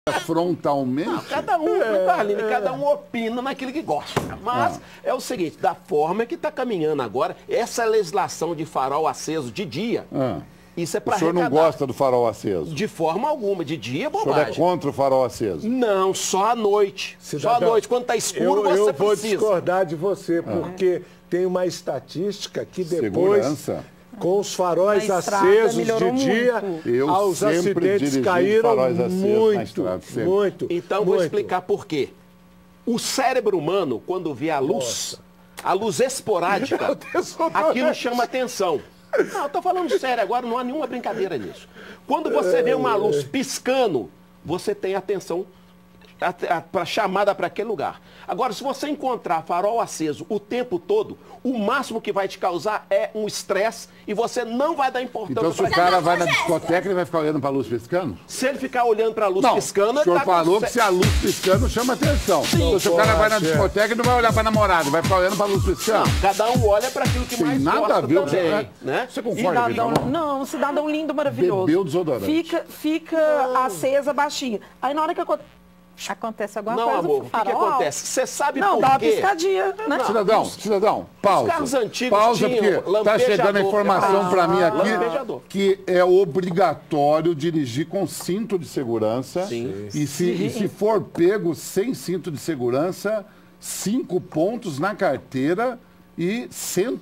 frontalmente. Não, cada um, Carline, cada um opina naquilo que gosta. Mas é o seguinte, da forma que está caminhando agora, essa legislação de farol aceso de dia, isso é para arrecadar. O senhor não gosta do farol aceso? De forma alguma, de dia é bobagem. O senhor é contra o farol aceso? Não, só à noite. Cidadão, só à noite, quando está escuro, você eu vou precisa. discordar de você, porque tem uma estatística que depois... Segurança. Com os faróis acesos de dia, os acidentes caíram muito. Então, vou explicar por quê. O cérebro humano, quando vê a luz esporádica, aquilo chama atenção. Não, eu estou falando sério agora, não há nenhuma brincadeira nisso. Quando você vê uma luz piscando, você tem atenção chamada para aquele lugar. Agora, se você encontrar farol aceso o tempo todo, o máximo que vai te causar é um estresse e você não vai dar importância. Então, se o cara vai na discoteca, ele vai ficar olhando para a luz piscando? Se ele ficar olhando para a luz piscando... O senhor falou que se a luz piscando chama atenção. Então, se o cara vai na discoteca, ele não vai olhar para a namorada, vai ficar olhando para a luz piscando. Não, cada um olha para aquilo que mais gosta. Tem nada a ver também, né? Você concorda, Não, um cidadão lindo, maravilhoso. Bebeu desodorante. Fica acesa, baixinha. Aí na hora que acontece alguma coisa... Não, amor, o que acontece? Você sabe por quê? Não, dá uma piscadinha, né? Cidadão, pausa. Os carros antigos pausa, porque está chegando a informação para mim aqui que é obrigatório dirigir com cinto de segurança. Sim. E se for pego sem cinto de segurança, 5 pontos na carteira e R$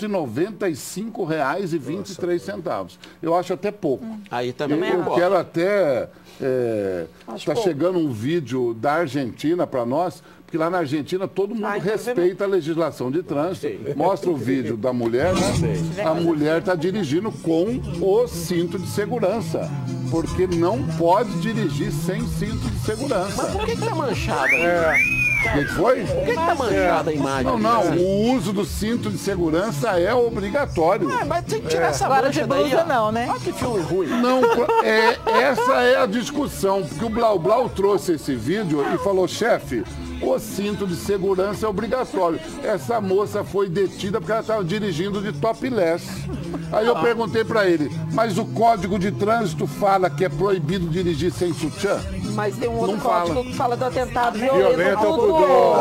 195,23. Eu acho até pouco. Aí também eu quero até... Está chegando um vídeo da Argentina para nós, porque lá na Argentina todo mundo respeita a legislação de trânsito. Mostra o vídeo da mulher, né? A mulher está dirigindo com o cinto de segurança, porque não pode dirigir sem cinto de segurança. Mas por que está manchada? O que foi? Por que está manchada a imagem? Não, o uso do cinto de segurança é obrigatório. Mas tem que tirar essa Agora mancha de blusa daí, não, né? Olha que filme ruim. Não, essa é a discussão, porque o Blau Blau trouxe esse vídeo e falou, chefe, o cinto de segurança é obrigatório. Essa moça foi detida porque ela estava dirigindo de topless. Aí eu perguntei para ele, mas o Código de Trânsito fala que é proibido dirigir sem sutiã? Mas tem um outro Não código que fala do atentado Violento ao pudor.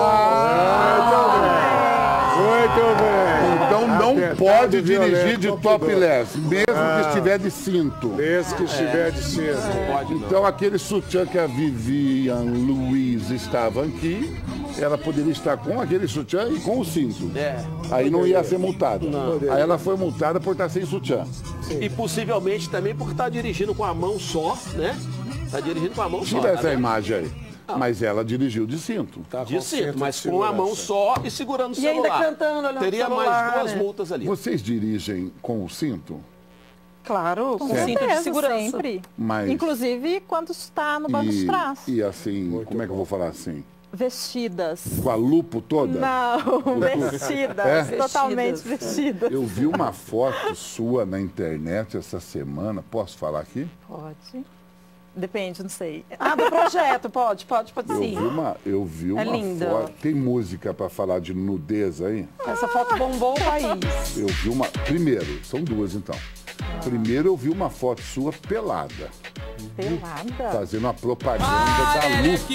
Muito bem. Então não pode dirigir de topless, mesmo que estiver de cinto. Mesmo que estiver de cinto. Então aquele sutiã que a Vivian Luiz estava aqui, ela poderia estar com aquele sutiã e com o cinto. Aí não ia ser multada. Aí ela foi multada por estar sem sutiã. E possivelmente também porque está dirigindo com a mão só, né? Está dirigindo com a mão só. Tira essa imagem aí. Mas ela dirigiu de cinto. De cinto, mas com a mão só e segurando o celular. E ainda cantando, olhando Teria no celular, mais 2 né? multas ali. Vocês dirigem com o cinto? Claro, com Certo. cinto de segurança. Sempre. Mas... Inclusive quando está no banco de trás. E assim, como é que eu vou falar assim? Vestidas. Com a lupo toda? Não, vestidas. Totalmente vestidas. Eu vi uma foto sua na internet essa semana. Posso falar aqui? Pode. Depende, não sei. Ah, do projeto, pode sim. Eu vi uma linda. foto. Tem música para falar de nudez aí? Essa foto bombou o país. Eu vi uma... Primeiro, são 2 então. Primeiro eu vi uma foto sua pelada. Pelada? Fazendo uma propaganda da Lupo.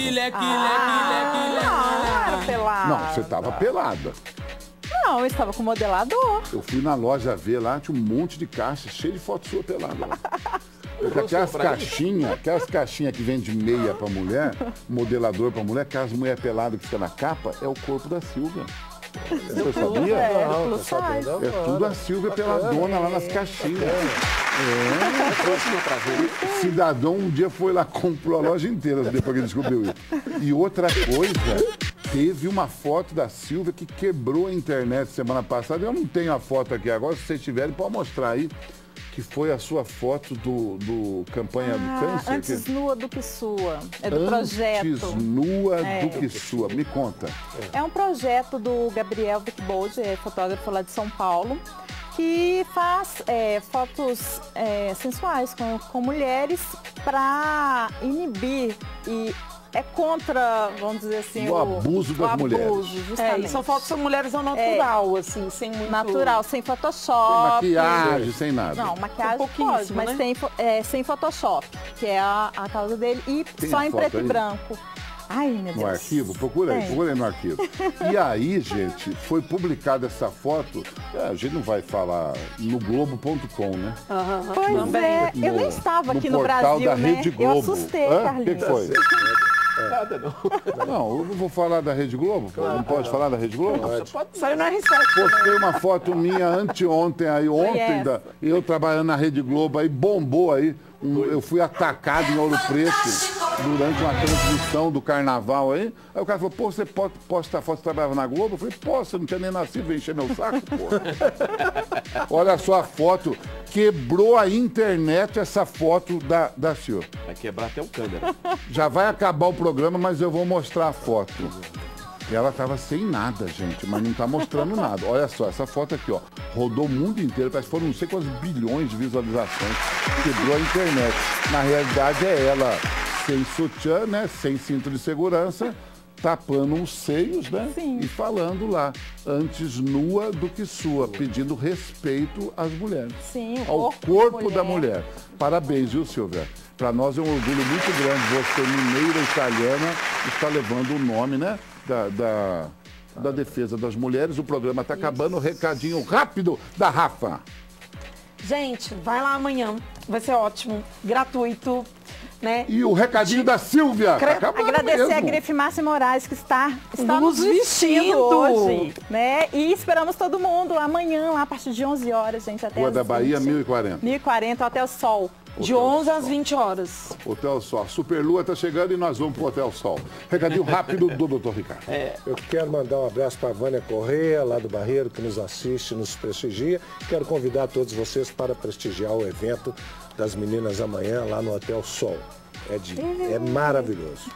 Não era pelada. Não, você estava pelada. Não, eu estava com modelador. Eu fui na loja ver lá, tinha um monte de caixa, cheio de foto sua pelada lá. Porque aquelas caixinhas que vende meia pra mulher, modelador pra mulher, aquelas mulher pelada que fica na capa, é o corpo da Silvia. Você sabia? É tudo a Silvia peladona lá nas caixinhas. O cidadão um dia foi lá, comprou a loja inteira depois que ele descobriu isso. E outra coisa, teve uma foto da Silvia que quebrou a internet semana passada. Eu não tenho a foto aqui agora, se vocês tiverem, pode mostrar aí. Que foi a sua foto do campanha do câncer? Antes nua do que sua. É do projeto. Antes nua do que sua. Me conta. É um projeto do Gabriel Vickbold, fotógrafo lá de São Paulo, que faz fotos sensuais com mulheres para inibir e é contra, vamos dizer assim, o abuso das mulheres. Justamente. E são fotos de mulheres ao natural, assim, sem muito... Natural, sem Photoshop. Sem maquiagem, sem nada. Não, maquiagem pode, mas sem Photoshop, que é a causa dele, e tem só em preto aí? E branco. Ai, meu Deus. No arquivo? Procura aí no arquivo. E aí, gente, foi publicada essa foto, a gente não vai falar no Globo.com, né? Pois é, eu nem estava aqui no Brasil, da né? Rede Globo. Eu assustei, Carlinhos. O que foi? Nada, não. Não, eu não vou falar da Rede Globo? Não pode falar da Rede Globo? Saiu na R7. Postei uma foto minha anteontem, aí ontem, eu trabalhando na Rede Globo, aí bombou aí. Eu fui atacado em Ouro Preto durante uma transmissão do carnaval aí. Aí o cara falou, pô, você pode postar foto, você trabalhava na Globo? Eu falei, posso, eu não tinha nem nascido, vem encher meu saco, pô. Olha só a foto, quebrou a internet essa foto da senhora. Vai quebrar até o câmera. Já vai acabar o programa, mas eu vou mostrar a foto. E ela estava sem nada, gente, mas não está mostrando nada. Olha só, essa foto aqui, ó, rodou o mundo inteiro, parece que foram não sei quantos bilhões de visualizações, quebrou a internet. Na realidade é ela sem sutiã, né, sem cinto de segurança, tapando os seios, né, e falando lá, antes nua do que sua, pedindo respeito às mulheres. Sim, ao corpo da mulher. Parabéns, viu, Silvia? Para nós é um orgulho muito grande, você, mineira italiana, está levando o nome, né, da defesa das mulheres. O programa está acabando. Recadinho rápido da Rafa. Gente, vai lá amanhã. Vai ser ótimo. Gratuito. Né? E o recadinho da Silvia. Agradecer a Grife Márcia Moraes, que está nos vestindo hoje. Né? E esperamos todo mundo amanhã, lá a partir de 11 horas, gente. Até Rua da Bahia, 1040. 1040, Hotel Sol. De 11 às 20 horas. Hotel Sol. A Superlua está chegando e nós vamos para o Hotel Sol. Recadinho rápido do Dr. Ricardo. Eu quero mandar um abraço para a Vânia Correia, lá do Barreiro, que nos assiste, nos prestigia. Quero convidar todos vocês para prestigiar o evento das meninas amanhã lá no Hotel Sol. É maravilhoso.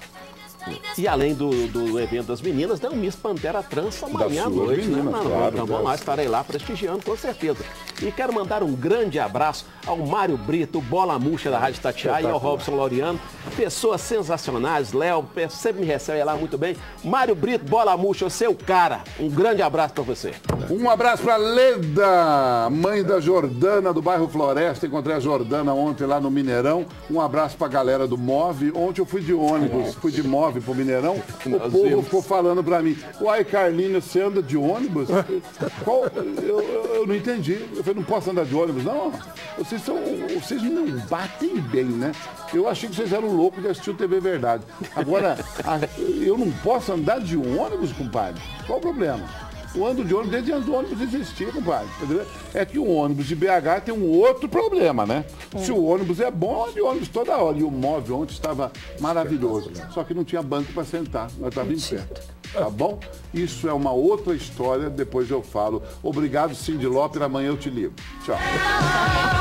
E além do evento das meninas, tem o Miss Pantera Trans amanhã à noite, né? Então vamos lá, estarei lá prestigiando, com certeza. E quero mandar um grande abraço ao Mário Brito, Bola Murcha da Rádio Itatiaia, e ao Robson Laureano, pessoas sensacionais. Léo sempre me recebe lá muito bem. Mário Brito, Bola Murcha, o seu cara. Um grande abraço para você. Um abraço para Leda, mãe da Jordana, do bairro Floresta. Encontrei a Jordana ontem lá no Mineirão. Um abraço para a galera do MOVE. Ontem eu fui de ônibus, fui de MOVE pro Mineirão. O povo ficou falando para mim, uai, Carlinhos, você anda de ônibus? Eu não entendi. Eu falei, não posso andar de ônibus, não. Vocês não batem bem, né? Eu achei que vocês eram loucos de assistir o TV Verdade. Agora, eu não posso andar de ônibus, compadre? Qual o problema? Eu ando de ônibus desde antes do ônibus existir, compadre. É que o ônibus de BH tem um outro problema, né? Se o ônibus é bom, ando de ônibus toda hora. E o MOVE ontem estava maravilhoso. Só que não tinha banco para sentar. Nós estávamos em pé. Tá bom? Isso é uma outra história, depois eu falo. Obrigado, Cindy Lopes. Amanhã eu te ligo. Tchau.